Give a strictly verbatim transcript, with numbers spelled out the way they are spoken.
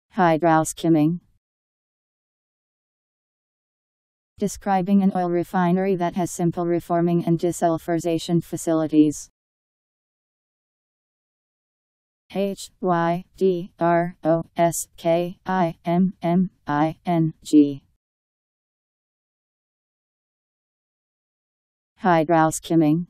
Hydroskimming. Describing an oil refinery that has simple reforming and desulfurization facilities. H Y D R O S K I M M I N G. Hydroskimming.